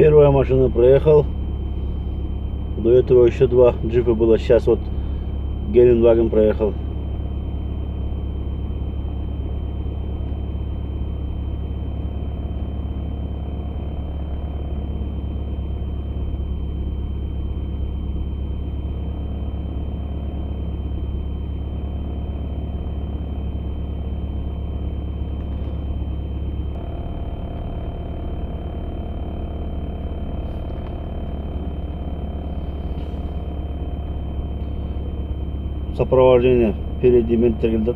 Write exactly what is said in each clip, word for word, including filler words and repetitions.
Первая машина проехал. До этого еще два джипа было. Сейчас вот Геленваген проехал. Сопровождение впереди Ментегельдат.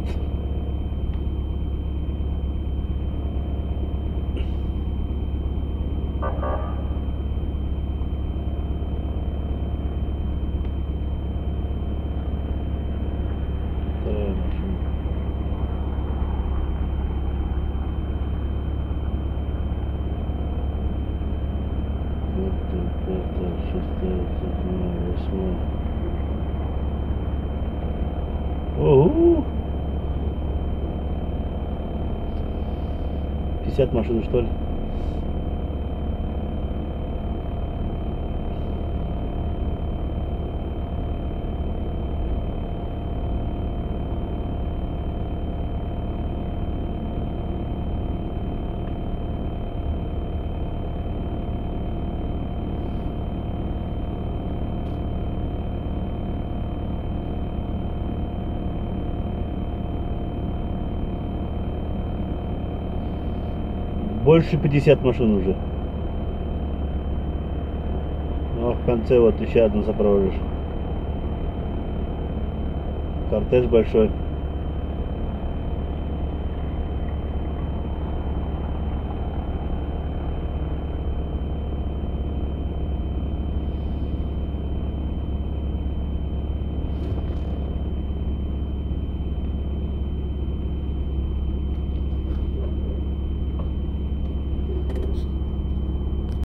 Вторая машина. Четвертая, пятая, шестая, седьмая, восьмая. Ого! пятьдесят машин, что ли? Больше пятьдесят машин уже. Ну, а в конце вот еще одну сопровожишь. Кортеж большой.